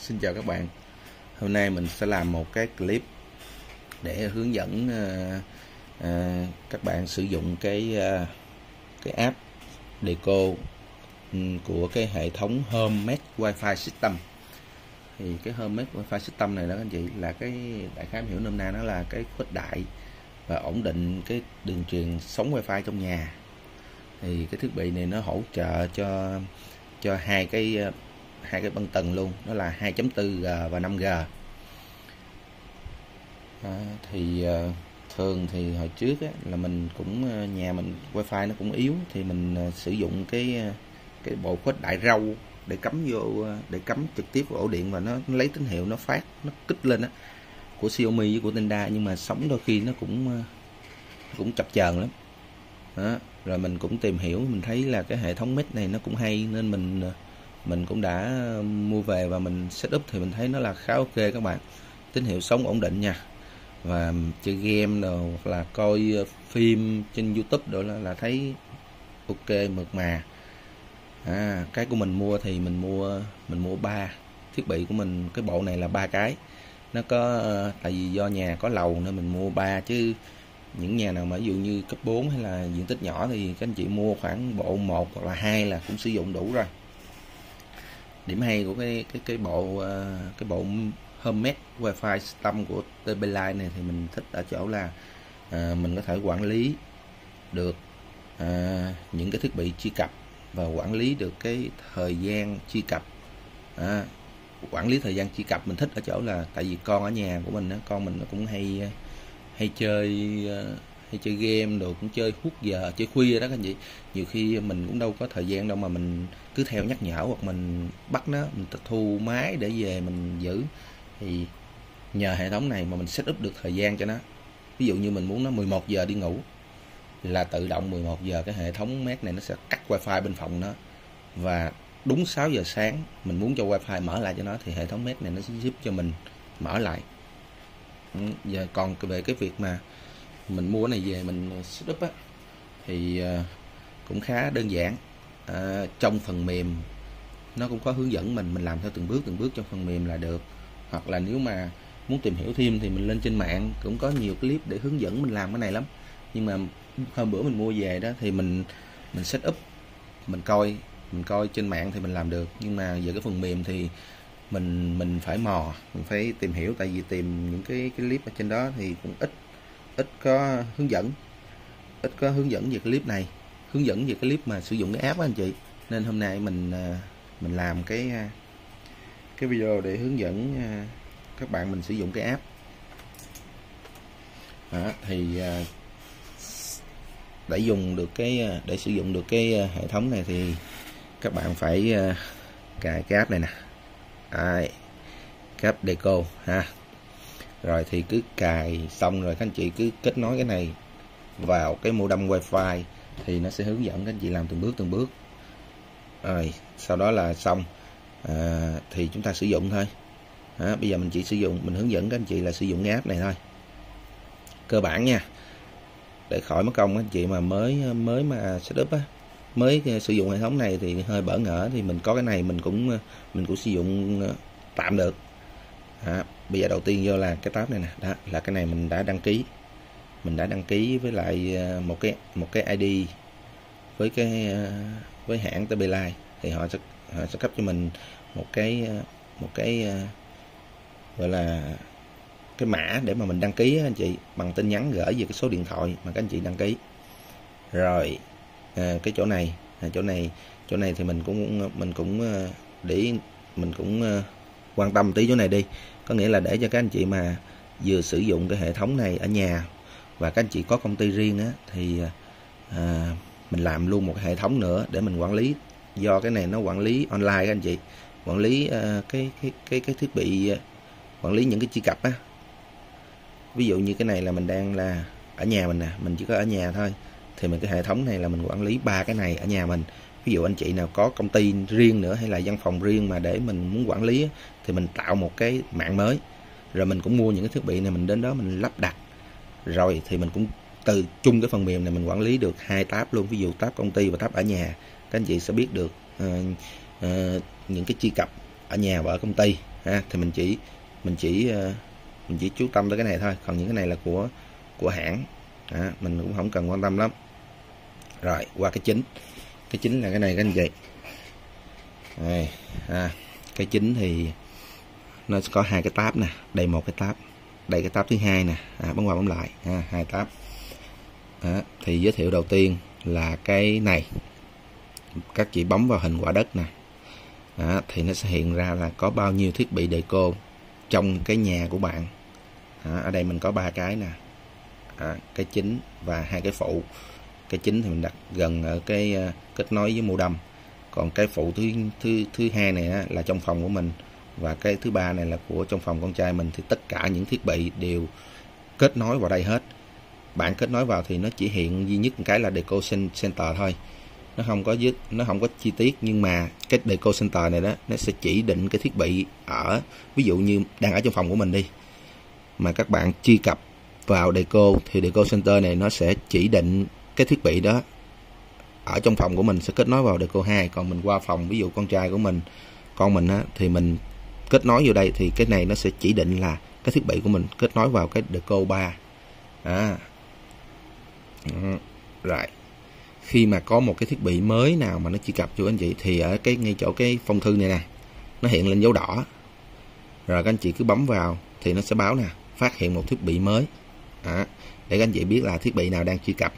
Xin chào các bạn. Hôm nay mình sẽ làm một cái clip để hướng dẫn các bạn sử dụng cái app Deco của cái hệ thống Homemade Wi-Fi System. Thì cái Homemade Wi-Fi System này đó anh chị, là cái đại khái hiểu nôm na nó là cái khuếch đại và ổn định cái đường truyền sóng Wi-Fi trong nhà. Thì cái thiết bị này nó hỗ trợ cho hai cái băng tần luôn, đó là 2.4G và 5G. Thường thì hồi trước là mình cũng nhà mình Wi-Fi nó cũng yếu, thì mình sử dụng cái bộ khuếch đại râu để cắm trực tiếp vào ổ điện, và nó lấy tín hiệu, nó phát, nó kích lên của Xiaomi với của Tenda, nhưng mà sóng đôi khi nó cũng chập chờn lắm đó. Rồi mình cũng tìm hiểu, mình thấy là cái hệ thống mic này nó cũng hay, nên mình cũng đã mua về và mình setup, thì mình thấy nó là khá ok các bạn. Tín hiệu sóng ổn định nha, và chơi game rồi hoặc là coi phim trên YouTube rồi là thấy ok, mượt mà. Cái của mình mua thì mình mua 3 thiết bị của mình, cái bộ này là 3 cái. Nó có tại vì do nhà có lầu nên mình mua 3, chứ những nhà nào mà ví dụ như cấp 4 hay là diện tích nhỏ thì các anh chị mua khoảng bộ 1 hoặc là 2 là cũng sử dụng đủ rồi. Điểm hay của cái bộ Homemade Wi-Fi System của TP Lite này thì mình thích ở chỗ là mình có thể quản lý được những cái thiết bị truy cập, và quản lý được cái thời gian truy cập. Quản lý thời gian truy cập mình thích ở chỗ là tại vì con ở nhà của mình con mình nó cũng hay chơi game rồi, cũng chơi hút giờ, chơi khuya đó các anh chị. Nhiều khi mình cũng đâu có thời gian đâu mà mình cứ theo nhắc nhở, hoặc mình bắt nó, mình thu máy để về mình giữ. Thì nhờ hệ thống này mà mình set up được thời gian cho nó. Ví dụ như mình muốn nó 11 giờ đi ngủ là tự động 11 giờ cái hệ thống mét này nó sẽ cắt wifi bên phòng nó, và đúng 6 giờ sáng mình muốn cho wifi mở lại cho nó thì hệ thống mét này nó sẽ giúp cho mình mở lại. Giờ còn về cái việc mà mình mua cái này về mình setup thì cũng khá đơn giản. Trong phần mềm nó cũng có hướng dẫn mình làm theo từng bước trong phần mềm là được. Hoặc là nếu mà muốn tìm hiểu thêm thì mình lên trên mạng cũng có nhiều clip để hướng dẫn mình làm cái này lắm. Nhưng mà hôm bữa mình mua về đó thì mình setup, mình coi trên mạng thì mình làm được. Nhưng mà về cái phần mềm thì mình phải mình phải tìm hiểu, tại vì tìm những cái clip ở trên đó thì cũng ít có hướng dẫn về cái clip này, hướng dẫn về cái clip mà sử dụng cái app đó anh chị. Nên hôm nay mình làm cái video để hướng dẫn các bạn mình sử dụng cái app. Để sử dụng được cái hệ thống này thì các bạn phải cài cái app này nè, cái app Deco ha. Rồi thì cứ cài xong rồi các anh chị cứ kết nối cái này vào cái modem Wi-Fi thì nó sẽ hướng dẫn các anh chị làm từng bước. Rồi sau đó là xong, thì chúng ta sử dụng thôi. Bây giờ mình hướng dẫn các anh chị là sử dụng cái app này thôi, cơ bản nha, để khỏi mất công các anh chị mà mới mà setup mới sử dụng hệ thống này thì hơi bỡ ngỡ. Thì mình có cái này mình cũng sử dụng tạm được. Bây giờ đầu tiên vô là cái tab này nè, đó là cái này mình đã đăng ký với lại một cái ID với hãng TP Lite, thì họ sẽ cấp cho mình một cái gọi là cái mã để mà mình đăng ký anh chị, bằng tin nhắn gửi về cái số điện thoại mà các anh chị đăng ký. Rồi cái chỗ này thì mình cũng quan tâm tí chỗ này đi. Có nghĩa là để cho các anh chị mà vừa sử dụng cái hệ thống này ở nhà và các anh chị có công ty riêng thì mình làm luôn một hệ thống nữa để mình quản lý. Do cái này nó quản lý online các anh chị, quản lý cái thiết bị, quản lý những cái truy cập Ví dụ như cái này là mình đang là ở nhà mình nè, mình chỉ có ở nhà thôi, thì cái hệ thống này là mình quản lý 3 cái này ở nhà mình. Ví dụ anh chị nào có công ty riêng nữa hay là văn phòng riêng mà để mình muốn quản lý thì mình tạo một cái mạng mới, rồi mình cũng mua những cái thiết bị này, mình đến đó mình lắp đặt, rồi thì mình cũng từ chung cái phần mềm này mình quản lý được 2 tab luôn. Ví dụ tab công ty và tab ở nhà, các anh chị sẽ biết được những cái truy cập ở nhà và ở công ty ha, thì mình chỉ chú tâm tới cái này thôi, còn những cái này là của hãng mình cũng không cần quan tâm lắm. Rồi qua cái chính là cái này các anh chị. Đây, cái chính thì nó có hai cái tab nè, đây một cái tab, đây cái tab thứ hai nè, bấm qua bấm lại hai tab. Thì giới thiệu đầu tiên là cái này, các chị bấm vào hình quả đất nè, thì nó sẽ hiện ra là có bao nhiêu thiết bị deco trong cái nhà của bạn. Ở đây mình có 3 cái nè, cái chính và hai cái phụ. Cái chính thì mình đặt gần ở cái kết nối với modem, còn cái phụ thứ hai này là trong phòng của mình, và cái thứ ba này là của trong phòng con trai mình. Thì tất cả những thiết bị đều kết nối vào đây hết. Bạn kết nối vào thì nó chỉ hiện duy nhất một cái là Deco Center thôi, nó không có chi tiết. Nhưng mà cái Deco Center này đó, nó sẽ chỉ định cái thiết bị ở, ví dụ như đang ở trong phòng của mình đi, mà các bạn truy cập vào Deco thì Deco Center này nó sẽ chỉ định cái thiết bị đó ở trong phòng của mình sẽ kết nối vào Deco 2. Còn mình qua phòng, ví dụ con trai của mình, con mình thì mình kết nối vô đây thì cái này nó sẽ chỉ định là cái thiết bị của mình kết nối vào cái Deco 3. Rồi khi mà có một cái thiết bị mới nào mà nó truy cập cho anh chị thì ở cái ngay chỗ cái phong thư này nè, nó hiện lên dấu đỏ, rồi các anh chị cứ bấm vào thì nó sẽ báo nè, phát hiện một thiết bị mới, để các anh chị biết là thiết bị nào đang truy cập.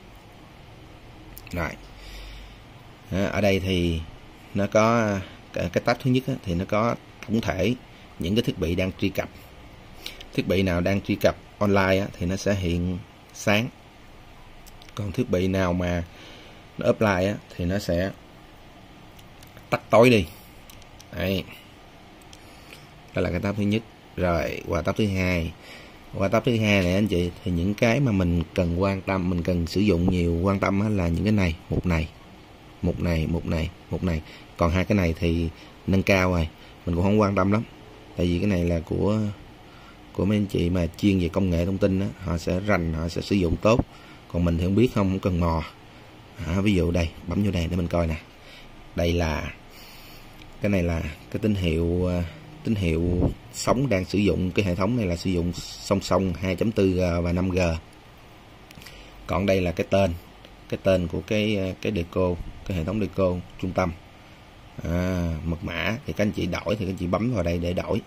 Rồi ở đây thì nó có cái tab thứ nhất thì nó có tổng thể những cái thiết bị đang truy cập. Thiết bị nào đang truy cập online thì nó sẽ hiện sáng, còn thiết bị nào mà nó offline thì nó sẽ tắt tối đi. Đấy, đó là cái tab thứ nhất. Rồi qua tab thứ hai. Qua tab thứ hai này anh chị, thì những cái mà mình cần quan tâm, mình cần sử dụng nhiều quan tâm là những cái này, một này. Còn hai cái này thì nâng cao rồi, mình cũng không quan tâm lắm, tại vì cái này là của mấy anh chị mà chuyên về công nghệ thông tin đó, họ sẽ rành, họ sẽ sử dụng tốt. Còn mình thì không biết, không cần mò. Ví dụ đây, bấm vô đây để mình coi nè. Đây là cái này là cái tín hiệu sóng đang sử dụng. Cái hệ thống này là sử dụng song song 2.4G và 5G. Còn đây là cái tên của cái Deco, cái hệ thống Deco trung tâm. Mật mã thì các anh chị đổi thì các anh chị bấm vào đây để đổi.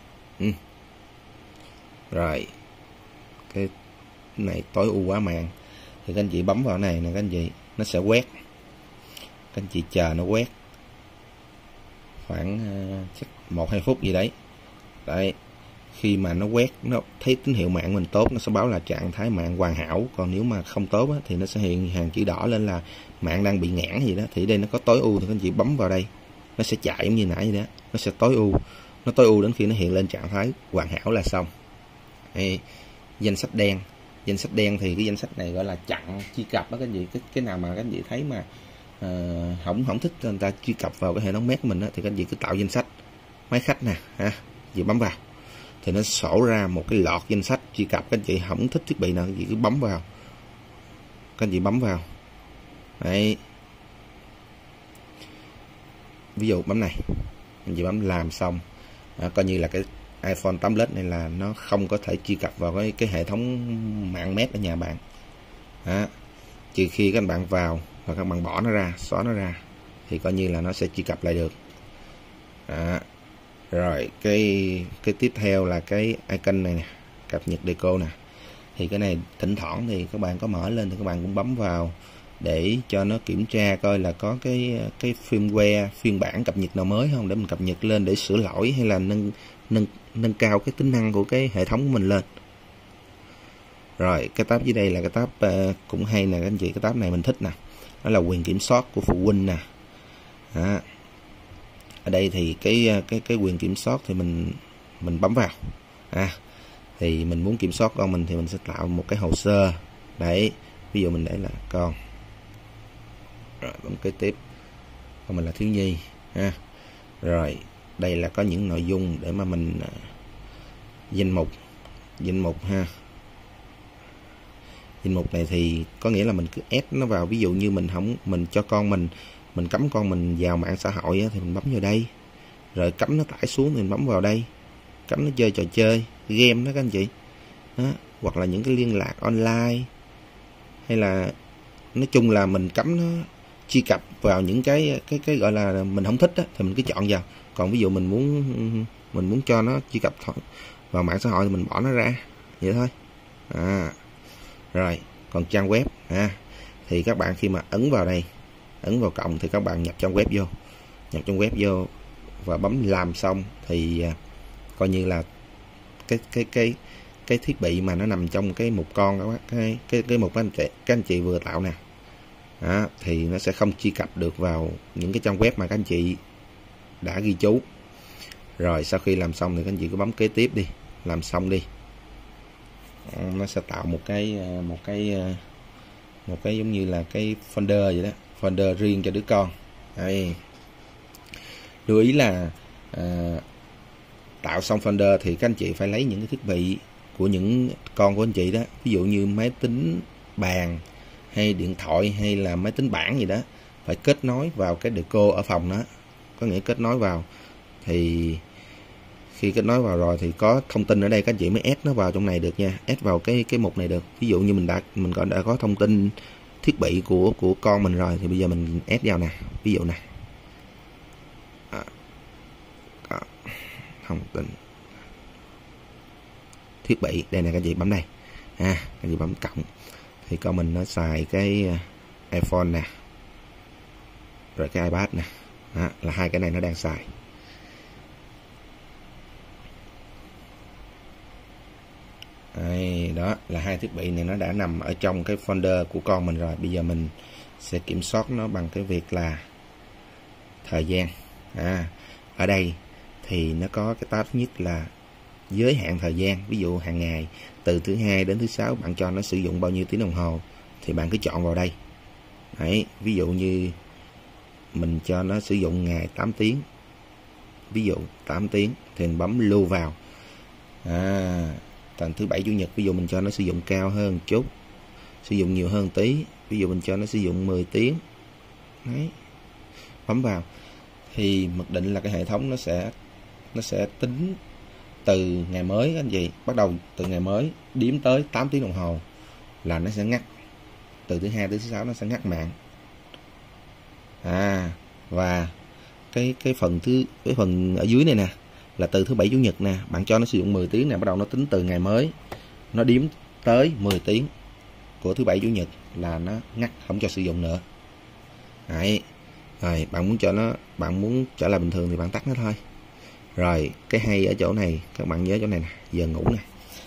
Rồi cái này tối ưu quá màn thì các anh chị bấm vào này nè, các anh chị, nó sẽ quét. Các anh chị chờ nó quét khoảng 1-2 phút gì đấy. Đấy, khi mà nó quét, nó thấy tín hiệu mạng mình tốt, nó sẽ báo là trạng thái mạng hoàn hảo. Còn nếu mà không tốt thì nó sẽ hiện hàng chữ đỏ lên là mạng đang bị nghẽn gì đó. Thì đây nó có tối ưu thì các anh chị bấm vào đây, nó sẽ chạy giống như nãy vậy đó, nó sẽ tối ưu. Nó tối ưu đến khi nó hiện lên trạng thái hoàn hảo là xong. Đây, danh sách đen thì cái danh sách này gọi là chặn truy cập đó các anh chị. Cái nào mà các anh chị thấy mà không thích người ta truy cập vào cái hệ thống MEC của mình thì các anh chị cứ tạo danh sách máy khách nè, chị bấm vào thì nó sổ ra một cái lọt danh sách truy cập. Các anh chị không thích thiết bị nào các anh chị cứ bấm vào, các anh chị bấm vào đấy. Ví dụ bấm này, anh chị bấm làm xong, coi như là cái iPhone 8 Plus này là nó không có thể truy cập vào cái hệ thống mạng MEC ở nhà bạn. Trừ khi các bạn vào và các bạn bỏ nó ra, xóa nó ra thì coi như là nó sẽ truy cập lại được. Rồi cái tiếp theo là cái icon này nè, cập nhật Deco nè. Thì cái này thỉnh thoảng thì các bạn có mở lên thì các bạn cũng bấm vào để cho nó kiểm tra coi là có cái firmware, phiên bản cập nhật nào mới không, để mình cập nhật lên để sửa lỗi hay là nâng cao cái tính năng của cái hệ thống của mình lên. Rồi cái tab dưới đây là cái tab cũng hay nè các anh chị. Cái tab này mình thích nè, đó là quyền kiểm soát của phụ huynh nè. Ở đây thì cái quyền kiểm soát thì mình bấm vào. Thì mình muốn kiểm soát con mình thì mình sẽ tạo một cái hồ sơ đấy, ví dụ mình để là con, rồi bấm kế tiếp, con mình là thiếu nhi Rồi đây là có những nội dung để mà mình danh mục Danh mục này thì có nghĩa là mình cứ ép nó vào. Ví dụ như mình cho con mình cấm con mình vào mạng xã hội thì mình bấm vào đây. rồi cấm nó tải xuống thì mình bấm vào đây, cấm nó chơi trò chơi game đó các anh chị đó, hoặc là những cái liên lạc online, hay là nói chung là mình cấm nó truy cập vào những cái gọi là mình không thích đó, thì mình cứ chọn vào. Còn ví dụ mình muốn cho nó truy cập vào mạng xã hội thì mình bỏ nó ra vậy thôi. Rồi còn trang web thì các bạn khi mà ấn vào đây, ấn vào cộng thì các bạn nhập trang web vô và bấm làm xong thì coi như là cái thiết bị mà nó nằm trong cái mục con đó, cái mục các anh chị vừa tạo nè thì nó sẽ không truy cập được vào những cái trang web mà các anh chị đã ghi chú. Rồi sau khi làm xong thì các anh chị cứ bấm kế tiếp đi, làm xong đi, nó sẽ tạo một cái giống như là cái folder vậy đó, folder riêng cho đứa con. Đây, lưu ý là tạo xong folder thì các anh chị phải lấy những cái thiết bị của những con của anh chị đó, ví dụ như máy tính bàn hay điện thoại hay là máy tính bảng gì đó, phải kết nối vào cái deco ở phòng đó. Có nghĩa kết nối vào thì khi kết nối vào rồi thì có thông tin ở đây, các anh chị mới ép nó vào trong này được nha, ép vào cái mục này được. Ví dụ như mình đã có thông tin thiết bị của con mình rồi thì bây giờ mình ép vào nè, ví dụ nè, thông tin thiết bị đây nè, các anh chị bấm đây các anh chị bấm cộng thì con mình nó xài cái iPhone nè, rồi cái iPad nè, là hai cái này nó đang xài. Đây, đó là hai thiết bị này nó đã nằm ở trong cái folder của con mình rồi. Bây giờ mình sẽ kiểm soát nó bằng cái việc là thời gian. Ở đây thì nó có cái tab thứ nhất là giới hạn thời gian. Ví dụ hàng ngày từ thứ hai đến thứ sáu bạn cho nó sử dụng bao nhiêu tiếng đồng hồ thì bạn cứ chọn vào đây. Đấy, ví dụ như mình cho nó sử dụng ngày 8 tiếng, ví dụ 8 tiếng thì mình bấm lưu vào. Còn thứ bảy chủ nhật ví dụ mình cho nó sử dụng cao hơn chút, sử dụng nhiều hơn tí, ví dụ mình cho nó sử dụng 10 tiếng. Đấy, bấm vào thì mặc định là cái hệ thống nó sẽ tính từ ngày mới các anh chị, bắt đầu từ ngày mới đếm tới 8 tiếng đồng hồ là nó sẽ ngắt. Từ thứ hai tới thứ sáu nó sẽ ngắt mạng. Và cái phần ở dưới này nè là từ thứ bảy chủ nhật nè, bạn cho nó sử dụng 10 tiếng nè, bắt đầu nó tính từ ngày mới, nó đếm tới 10 tiếng của thứ bảy chủ nhật là nó ngắt, không cho sử dụng nữa. Đấy. Rồi bạn muốn trở lại bình thường thì bạn tắt nó thôi. Rồi cái hay ở chỗ này, các bạn nhớ chỗ này nè, giờ ngủ nè.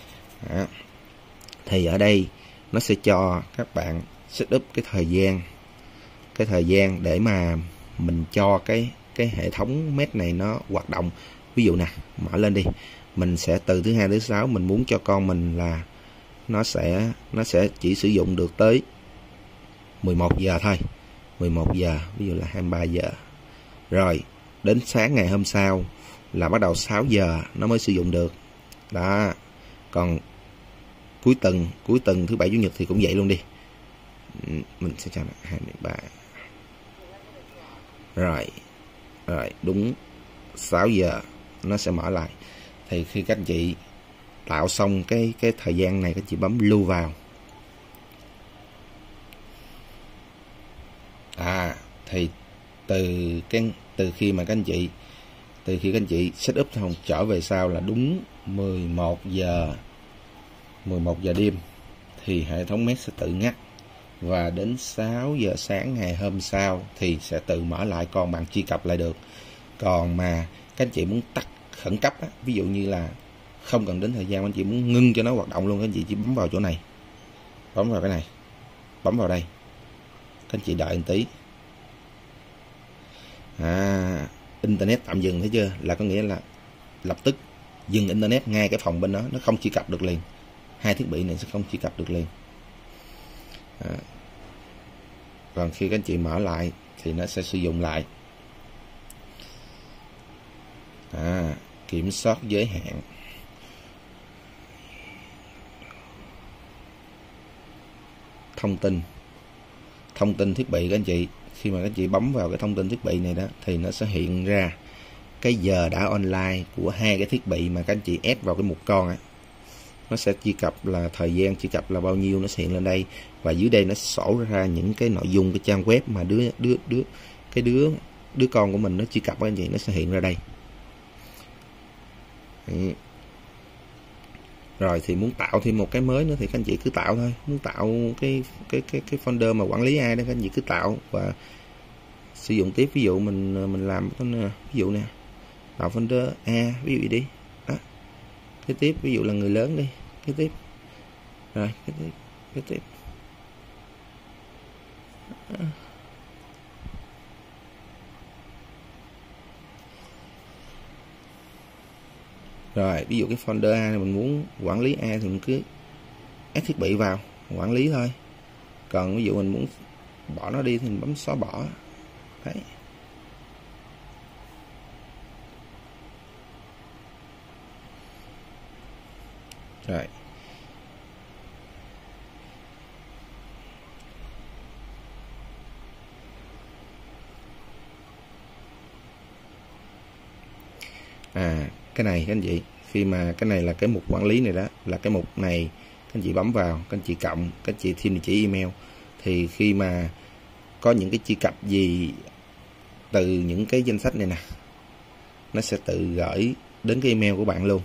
Thì ở đây nó sẽ cho các bạn setup cái thời gian để mà mình cho cái hệ thống MES này nó hoạt động. Ví dụ nè, mở lên đi, mình sẽ từ thứ hai đến thứ sáu mình muốn cho con mình là nó sẽ chỉ sử dụng được tới 11 giờ thôi. 11 giờ, ví dụ là 23 giờ. Rồi đến sáng ngày hôm sau là bắt đầu 6 giờ nó mới sử dụng được. Đó. Còn cuối tuần thứ bảy chủ nhật thì cũng vậy luôn đi. Mình sẽ cho nó 23. Rồi đúng 6 giờ nó sẽ mở lại. Thì khi các anh chị tạo xong cái thời gian này, các anh chị bấm lưu vào. Thì từ khi các anh chị setup xong trở về sau là đúng 11 giờ đêm thì hệ thống MES sẽ tự ngắt, và đến 6 giờ sáng ngày hôm sau thì sẽ tự mở lại, còn bạn truy cập lại được. Còn mà các anh chị muốn tắt khẩn cấp á, ví dụ như là không cần đến thời gian, anh chị muốn ngưng cho nó hoạt động luôn, các anh chị chỉ bấm vào chỗ này, bấm vào cái này, bấm vào đây, các anh chị đợi một tí. Internet tạm dừng, thấy chưa, là có nghĩa là lập tức dừng internet ngay cái phòng bên đó, nó không truy cập được liền, hai thiết bị này sẽ không truy cập được liền. Còn khi các anh chị mở lại thì nó sẽ sử dụng lại. Kiểm soát giới hạn. Thông tin thiết bị các anh chị, khi mà các anh chị bấm vào cái thông tin thiết bị này đó thì nó sẽ hiện ra cái giờ đã online của hai cái thiết bị mà các anh chị ép vào cái mục con á, nó sẽ truy cập là thời gian truy cập là bao nhiêu, nó sẽ hiện lên đây. Và dưới đây nó sổ ra những cái nội dung cái trang web mà đứa con của mình nó truy cập, các anh chị, nó sẽ hiện ra đây. Đấy. Rồi thì muốn tạo thêm một cái mới nữa thì các anh chị cứ tạo thôi. Muốn tạo cái folder mà quản lý ai đó, các anh chị cứ tạo và sử dụng tiếp. Ví dụ mình làm ví dụ nè, tạo folder A ví dụ đi đó. Cái tiếp ví dụ là người lớn đi, cái tiếp rồi cái tiếp rồi ví dụ cái folder A này mình muốn quản lý A thì mình cứ ép thiết bị vào quản lý thôi. Còn ví dụ mình muốn bỏ nó đi thì mình bấm xóa bỏ. Đấy. Rồi. Cái này các anh chị, khi mà cái này là cái mục quản lý này đó, là cái mục này các anh chị bấm vào, các anh chị cộng, các anh chị thêm địa chỉ email, thì khi mà có những cái truy cập gì từ những cái danh sách này nè, nó sẽ tự gửi đến cái email của bạn luôn.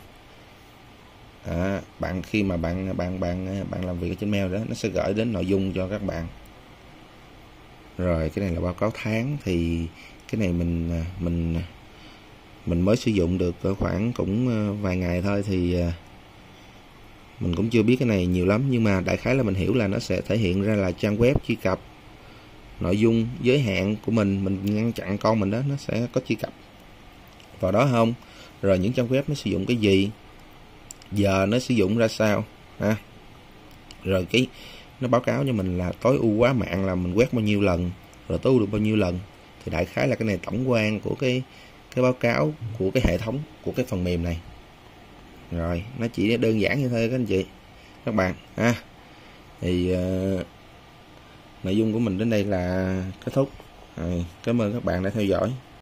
Bạn khi mà bạn làm việc ở trên mail đó, nó sẽ gửi đến nội dung cho các bạn. Rồi cái này là báo cáo tháng, thì cái này mình mới sử dụng được khoảng cũng vài ngày thôi, thì mình cũng chưa biết cái này nhiều lắm, nhưng mà đại khái là mình hiểu là nó sẽ thể hiện ra là trang web truy cập, nội dung giới hạn của mình ngăn chặn con mình đó, nó sẽ có truy cập vào đó không, rồi những trang web nó sử dụng cái gì, giờ nó sử dụng ra sao rồi cái nó báo cáo cho mình là tối ưu hóa mạng là mình quét bao nhiêu lần, rồi tối ưu được bao nhiêu lần. Thì đại khái là cái này tổng quan của cái báo cáo của cái hệ thống của cái phần mềm này. Rồi nó chỉ đơn giản như thế các anh chị các bạn thì nội dung của mình đến đây là kết thúc. Cảm ơn các bạn đã theo dõi.